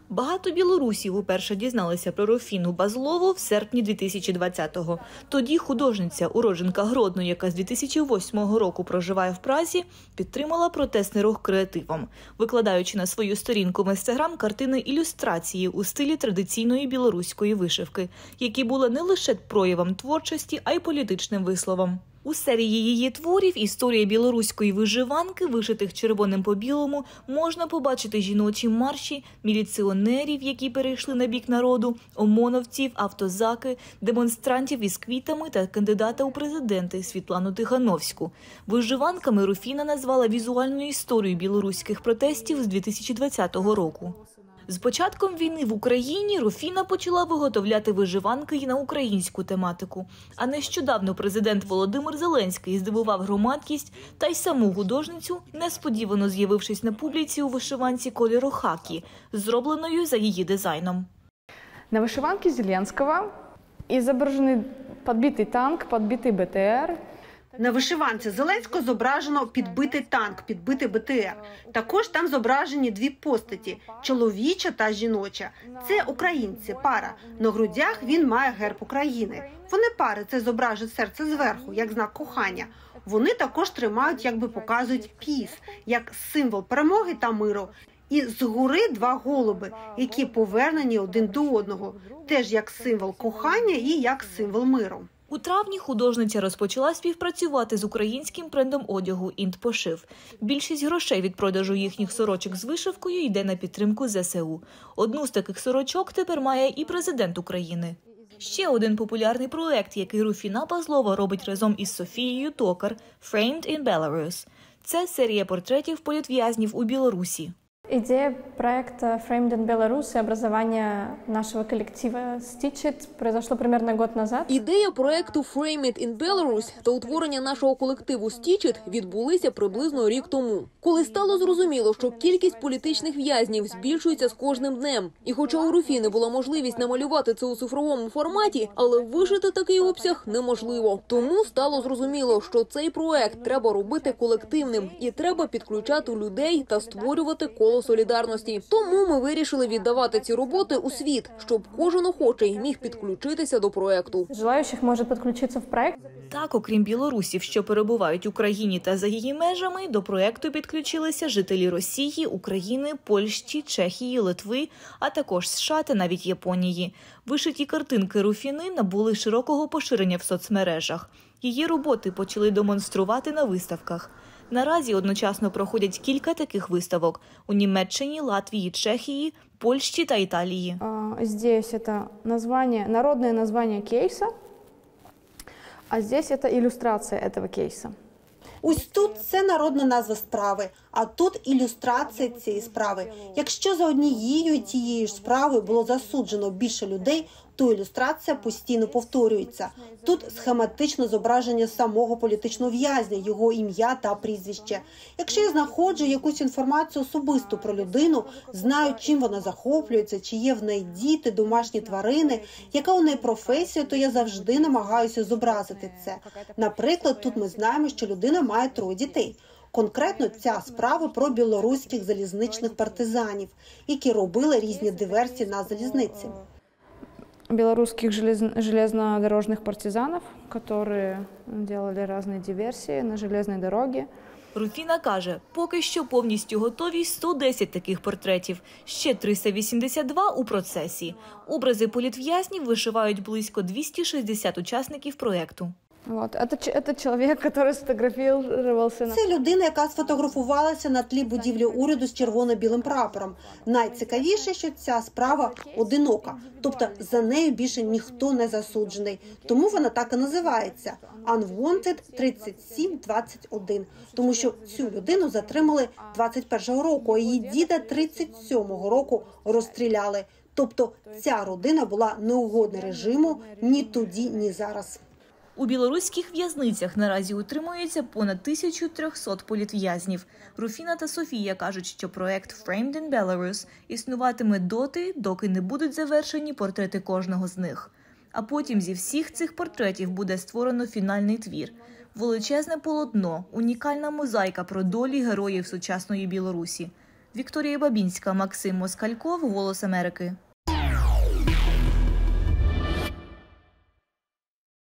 Багато білорусів уперше дізналися про Руфіну Базлову в серпні 2020-го. Тоді художниця, уродженка Гродно, яка з 2008 року проживає в Празі, підтримала протестний рух креативом, викладаючи на свою сторінку в Інстаграм картини ілюстрації у стилі традиційної білоруської вишивки, які були не лише проявом творчості, а й політичним висловом. У серії її творів «Історія білоруської вишиванки», вишитих червоним по білому, можна побачити жіночі марші, міліціонерів, які перейшли на бік народу, ОМОНовців, автозаки, демонстрантів із квітами та кандидата у президенти Світлану Тихановську. Вишиванками Руфіна назвала візуальну історію білоруських протестів з 2020 року. З початком війни в Україні Руфіна почала виготовляти вишиванки й на українську тематику. А нещодавно президент Володимир Зеленський здивував громадськість та й саму художницю, несподівано з'явившись на публіці у вишиванці кольору хакі, зробленою за її дизайном. На вишиванці Зеленського зображений підбитий танк, підбитий БТР. На вишиванці Зеленського зображено підбитий танк, підбитий БТР. Також там зображені дві постаті – чоловіча та жіноча. Це українці, пара. На грудях він має герб України. Вони пари, це зображує серце зверху, як знак кохання. Вони також тримають, якби показують піс, як символ перемоги та миру. І згори два голуби, які повернені один до одного, теж як символ кохання і як символ миру. У травні художниця розпочала співпрацювати з українським брендом одягу «Інтпошив». Більшість грошей від продажу їхніх сорочок з вишивкою йде на підтримку ЗСУ. Одну з таких сорочок тепер має і президент України. Ще один популярний проект, який Руфіна Базлова робить разом із Софією Токар – «Framed in Belarus». Це серія портретів політв'язнів у Білорусі. Идея проекта Framed in Belarus и образования нашего коллектива Stitch произошло примерно год назад. Ідея проекту Framed in Belarus та утворення нашого колективу Stitch відбулися приблизно рік тому. Коли стало зрозуміло, що кількість політичних в'язнів збільшується з кожним днем. І хоча у Руфіни була можливість намалювати це у цифровому форматі, але вишити такий обсяг неможливо. Тому стало зрозуміло, що цей проект треба робити колективним і треба підключати людей та створювати коло солідарності. Тому ми вирішили віддавати ці роботи у світ, щоб кожен охочий міг підключитися до проекту. Желаючих може підключитися в проект. Так, окрім білорусів, що перебувають в Україні та за її межами, до проекту підключилися жителі Росії, України, Польщі, Чехії, Литви, а також США та навіть Японії. Вишиті картинки Руфіни набули широкого поширення в соцмережах. Її роботи почали демонструвати на виставках. Наразі одночасно проходять кілька таких виставок у Німеччині, Латвії, Чехії, Польщі та Італії. Здесь это народное название кейса, а здесь это иллюстрация этого кейса. Ось тут це народна назва справи, а тут ілюстрація цієї справи. Якщо за однією тією ж справою було засуджено більше людей, то ілюстрація постійно повторюється. Тут схематично зображення самого політичного в'язня, його ім'я та прізвище. Якщо я знаходжу якусь інформацію особисту про людину, знаю, чим вона захоплюється, чи є в неї діти, домашні тварини, яка у неї професія, то я завжди намагаюся зобразити це. Наприклад, тут ми знаємо, що людина має 3 дітей. Конкретно ця справа про білоруських залізничних партизанів, які робили різні диверсії на залізниці. Белорусских железнодорожных партизанов, которые делали разные диверсии на железной дороге. Руфіна каже, поки що повністю готові 110 таких портретів, ще 382 у процесі. Образи політв'язнів вишивають близько 260 учасників проєкту. Це чоловік, який сфотографувався. Це людина, яка сфотографувалася на тлі будівлі уряду з червоно-білим прапором. Найцікавіше, що ця справа одинока, тобто за нею більше ніхто не засуджений. Тому вона так і називається – Unwanted 3721, тому що цю людину затримали 21-го року, а її діда 37-го року розстріляли. Тобто ця родина була неугодна режиму ні тоді, ні зараз. У білоруських в'язницях наразі утримується понад 1300 політв'язнів. Руфіна та Софія кажуть, що проект Framed in Belarus існуватиме доти, доки не будуть завершені портрети кожного з них. А потім зі всіх цих портретів буде створено фінальний твір. Величезне полотно, унікальна мозаїка про долі героїв сучасної Білорусі. Вікторія Бабінська, Максим Москальков, «Голос Америки».